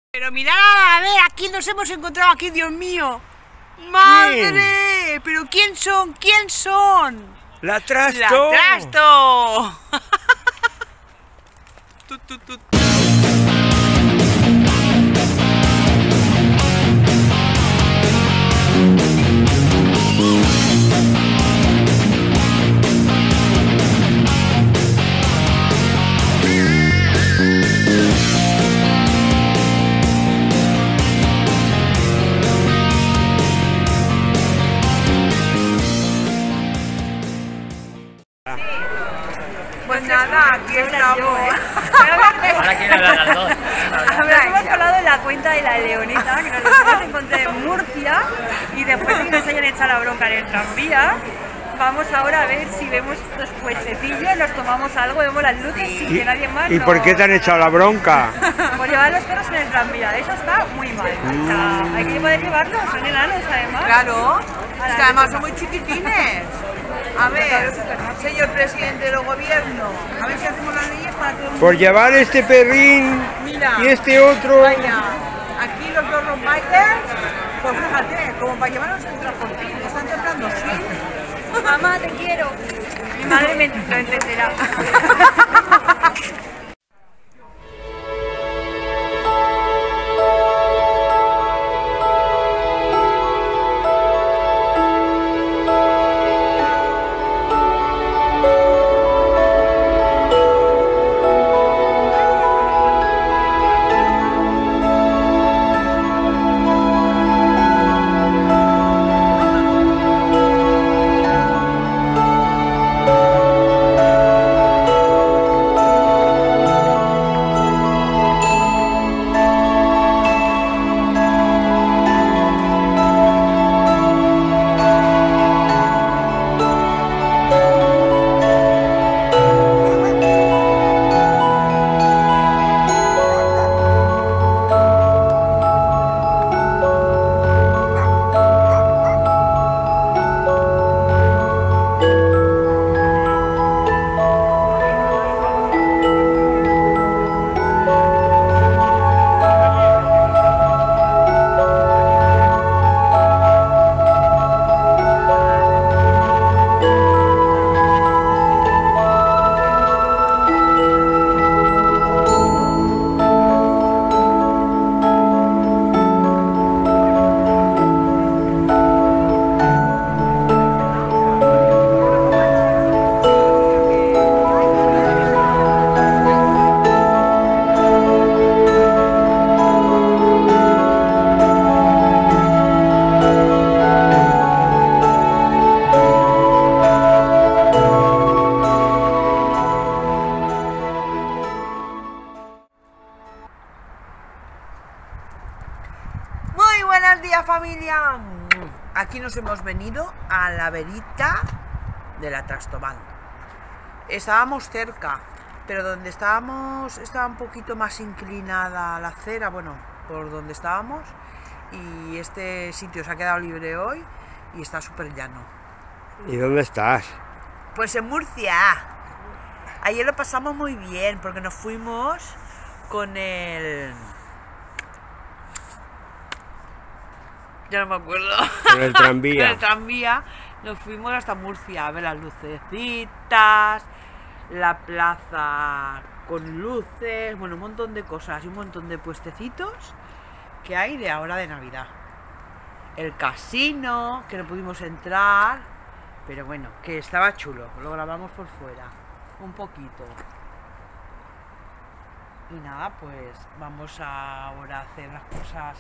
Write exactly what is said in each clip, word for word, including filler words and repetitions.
Pero mirad, a ver, aquí nos hemos encontrado aquí, Dios mío. ¡Madre! ¿Quién? ¿Pero quién son? ¿Quién son? ¡La Trasto! ¡La Trasto! tut, tut, tut. Pues nada, aquí estamos. Ahora quiero hablar las dos. Nos hemos colado en la cuenta de la Leoneta, que nos los hemos encontrado en Murcia, y después de que nos hayan echado la bronca en el tranvía, vamos ahora a ver si vemos estos puestecillos, nos tomamos algo, vemos las luces sí. sin que nadie más. ¿Y nos... por qué te han echado la bronca? Por llevar los perros en el tranvía, eso está muy mal. Mm. O sea, hay que poder llevarlos, son enanos además. Claro, es que además son muy chiquitines. A ver, señor presidente del gobierno, a ver si hacemos las leyes para que... Por llevar este perrín Mira, y este otro... Vaya, aquí los dos rompbikers, pues fíjate, como para llevarlos en transportín, están temblando, ¿sí? Mamá, te quiero. Mi madre me lo entenderá. Buenos días, familia. Aquí nos hemos venido a la verita de la Trastobal. Estábamos cerca, pero donde estábamos estaba un poquito más inclinada la acera, bueno, por donde estábamos, y este sitio se ha quedado libre hoy y está súper llano. ¿Y dónde estás? Pues en Murcia. Ayer lo pasamos muy bien porque nos fuimos con el... Ya no me acuerdo. Con el tranvía. Con el tranvía nos fuimos hasta Murcia a ver las lucecitas, la plaza con luces, bueno, un montón de cosas y un montón de puestecitos que hay de ahora de Navidad. El casino, que no pudimos entrar, pero bueno, que estaba chulo, lo grabamos por fuera, un poquito. Y nada, pues vamos a ahora a hacer las cosas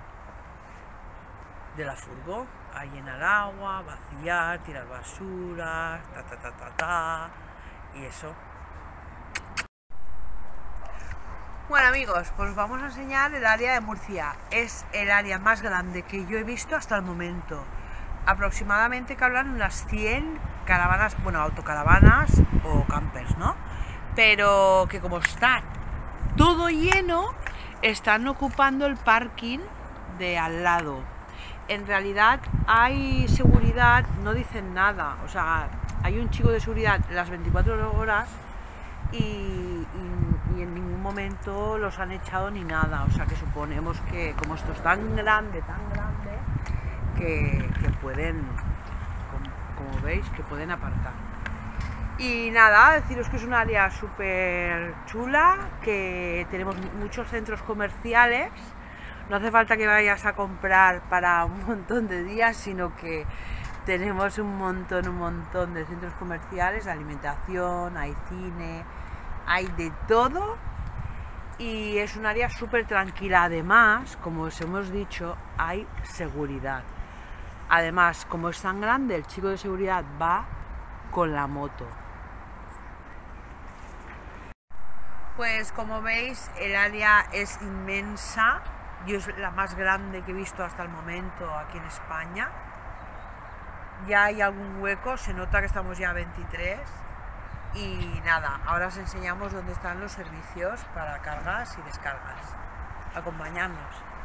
de la furgo, a llenar agua, vaciar, tirar basura, ta ta ta ta ta, y eso. Bueno, amigos, pues vamos a enseñar el área de Murcia. Es el área más grande que yo he visto hasta el momento. Aproximadamente que hablan unas cien caravanas, bueno, autocaravanas o campers, ¿no? Pero que como está todo lleno, están ocupando el parking de al lado. En realidad hay seguridad, no dicen nada, o sea, hay un chico de seguridad las veinticuatro horas y, y, y en ningún momento los han echado ni nada, o sea que suponemos que como esto es tan grande, tan grande, que, que pueden, como, como veis, que pueden apartar. Y nada, deciros que es un área súper chula, que tenemos muchos centros comerciales. No hace falta que vayas a comprar para un montón de días, sino que tenemos un montón, un montón de centros comerciales, de alimentación, hay cine, hay de todo. Y es un área súper tranquila. Además, como os hemos dicho, hay seguridad. Además, como es tan grande, el chico de seguridad va con la moto. Pues como veis, el área es inmensa. Yo es la más grande que he visto hasta el momento aquí en España. Ya hay algún hueco, se nota que estamos ya a veintitrés. Y nada, ahora os enseñamos dónde están los servicios para cargas y descargas. Acompañadnos.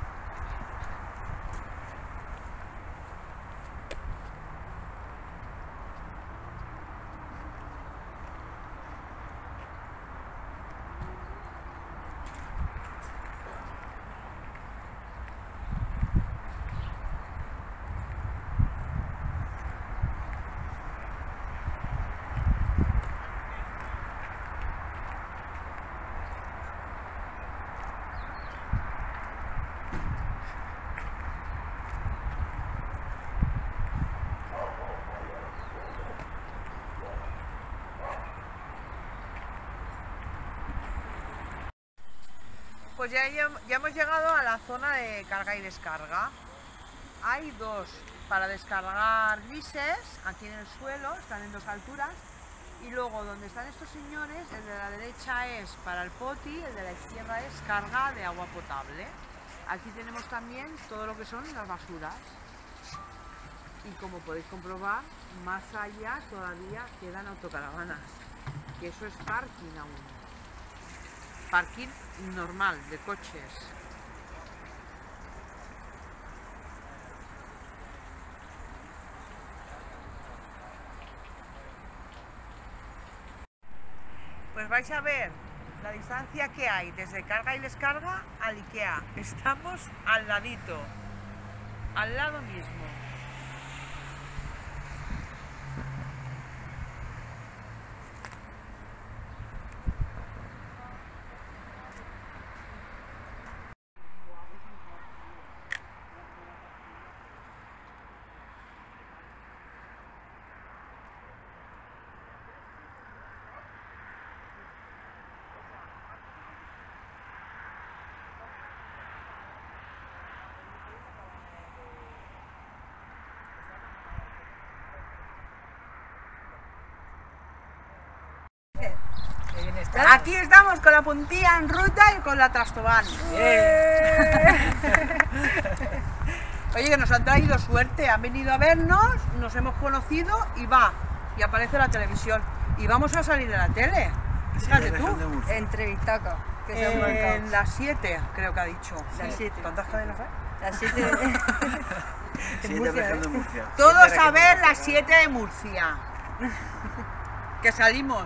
Pues ya, ya, ya hemos llegado a la zona de carga y descarga. Hay dos para descargar grises, aquí en el suelo, están en dos alturas. Y luego donde están estos señores, el de la derecha es para el poti, el de la izquierda es carga de agua potable. Aquí tenemos también todo lo que son las basuras. Y como podéis comprobar, más allá todavía quedan autocaravanas, que eso es parking aún. Parking normal, de coches. Pues vais a ver la distancia que hay desde carga y descarga al IKEA. Estamos al ladito, al lado mismo. Aquí estamos con la puntilla en ruta y con la Trastobán. Oye, que nos han traído suerte, han venido a vernos, nos hemos conocido y va, y aparece la televisión. Y vamos a salir de la tele. Fíjate tú. Entrevistaca. Que se han marcado. En las siete, creo que ha dicho. Las siete. ¿Cuántas cadenas hay? Las siete de... en Murcia, ¿eh? de Murcia. Todos a ver las siete de Murcia. Que salimos.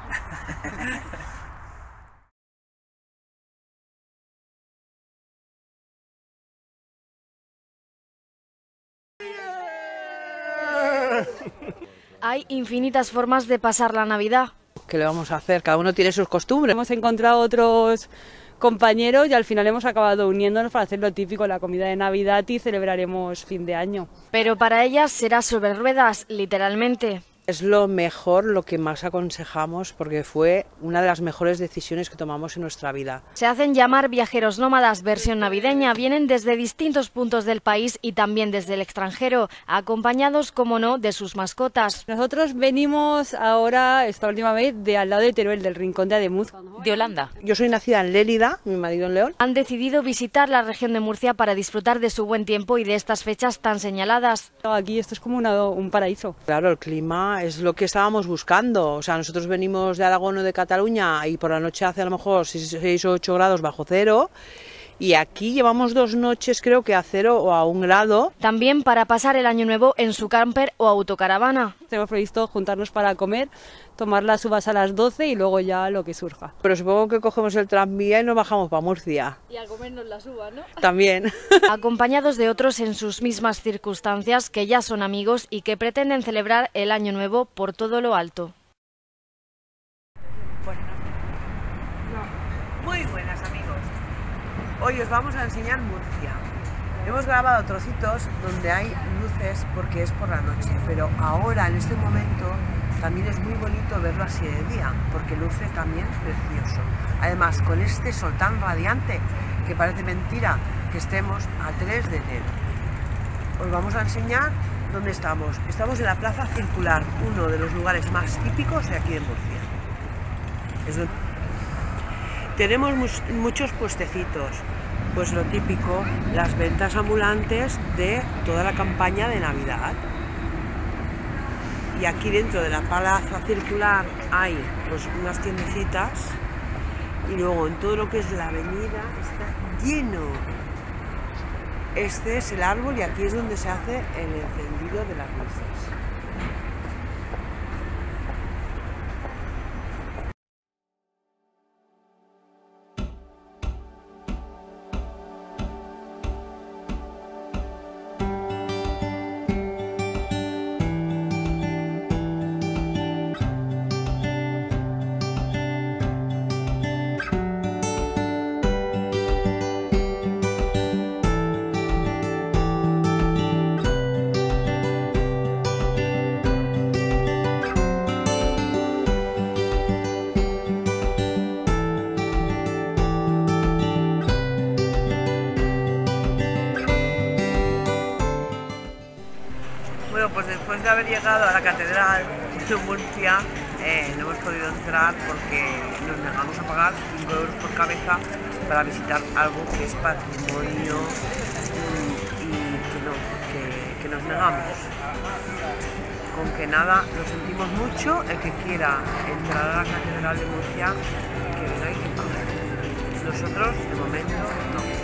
Hay infinitas formas de pasar la Navidad. ¿Qué le vamos a hacer? Cada uno tiene sus costumbres. Hemos encontrado otros compañeros y al final hemos acabado uniéndonos para hacer lo típico, la comida de Navidad, y celebraremos fin de año. Pero para ellas será sobre ruedas, literalmente. Es lo mejor, lo que más aconsejamos, porque fue una de las mejores decisiones que tomamos en nuestra vida. Se hacen llamar viajeros nómadas versión navideña, vienen desde distintos puntos del país y también desde el extranjero, acompañados, como no, de sus mascotas. Nosotros venimos ahora, esta última vez, de al lado de Teruel, del rincón de Ademuz. De Holanda. Yo soy nacida en Lérida, mi marido en León. Han decidido visitar la región de Murcia para disfrutar de su buen tiempo y de estas fechas tan señaladas. Aquí esto es como una, un paraíso. Claro, el clima es lo que estábamos buscando. O sea, nosotros venimos de Aragón o de Cataluña y por la noche hace a lo mejor seis o ocho grados bajo cero Y aquí llevamos dos noches creo que a cero o a un grado. También para pasar el año nuevo en su camper o autocaravana. Tenemos previsto juntarnos para comer, tomar las uvas a las doce y luego ya lo que surja. Pero supongo que cogemos el tranvía y nos bajamos para Murcia. Y a comernos las uvas, ¿no? También. Acompañados de otros en sus mismas circunstancias que ya son amigos y que pretenden celebrar el año nuevo por todo lo alto. Bueno, no. Muy buenas amigos. Hoy os vamos a enseñar Murcia. Hemos grabado trocitos donde hay luces porque es por la noche, pero ahora en este momento también es muy bonito verlo así de día, porque luce también precioso. Además, con este sol tan radiante que parece mentira que estemos a tres de enero. Os vamos a enseñar dónde estamos. Estamos en la Plaza Circular, uno de los lugares más típicos de aquí de Murcia. Es donde... Tenemos muchos puestecitos, pues lo típico, las ventas ambulantes de toda la campaña de Navidad. Y aquí dentro de la Plaza Circular hay pues unas tiendecitas y luego en todo lo que es la avenida está lleno. Este es el árbol y aquí es donde se hace el encendido de las luces. Bueno, pues después de haber llegado a la Catedral de Murcia, eh, no hemos podido entrar porque nos negamos a pagar cinco euros por cabeza para visitar algo que es patrimonio y, y que no, que, que nos negamos. Con que nada, lo sentimos mucho, el que quiera entrar a la Catedral de Murcia, que venga y que pague. Nosotros, de momento, no.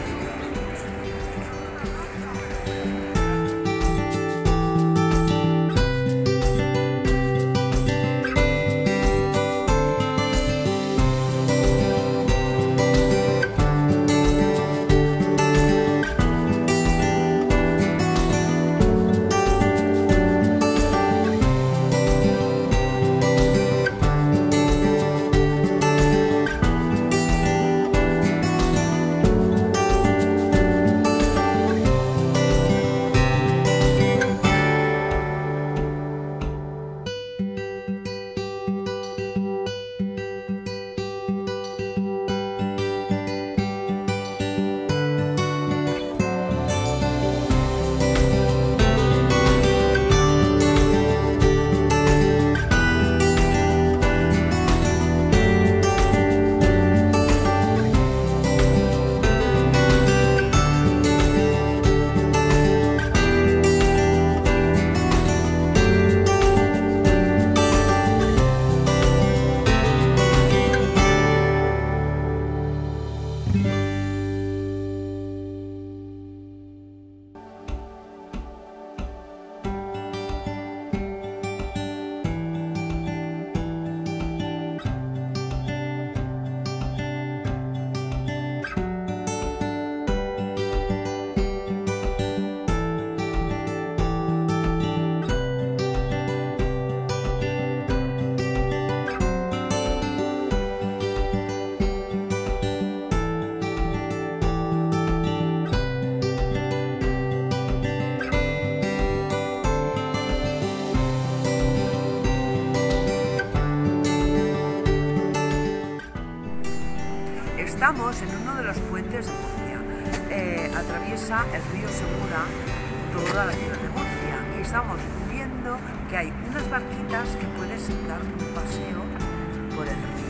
Estamos en uno de los puentes de Murcia. Eh, atraviesa el río Segura toda la ciudad de Murcia y estamos viendo que hay unas barquitas que puedes dar un paseo por el río.